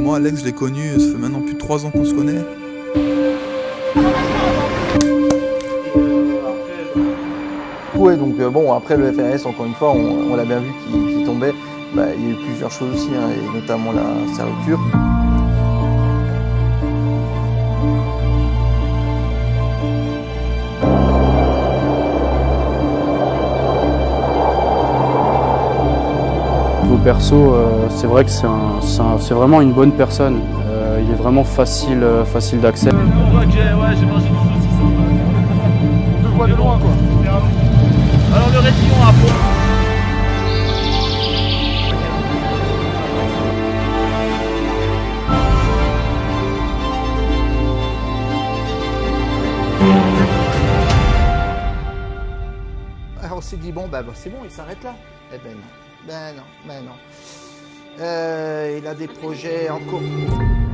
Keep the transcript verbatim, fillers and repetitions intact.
moi, Alex, je l'ai connu, ça fait maintenant plus de trois ans qu'on se connaît. Ouais, donc euh, bon, après le F R S, encore une fois, on, on l'a bien vu qui, qui tombait. Bah, il y a eu plusieurs choses aussi, hein, et notamment la serruture. Au perso, euh, c'est vrai que c'est un, c'est un, c'est vraiment une bonne personne. Euh, il est vraiment facile, euh, facile d'accès. On voit que j'ai ouais, j'ai mangé du saucisson. On te voit de loin, quoi. Alors le rétillon à fond. Alors on s'est dit, bon, bah, bah c'est bon, il s'arrête là. Eh ben non, ben non, ben non. Euh, il a des projets en cours.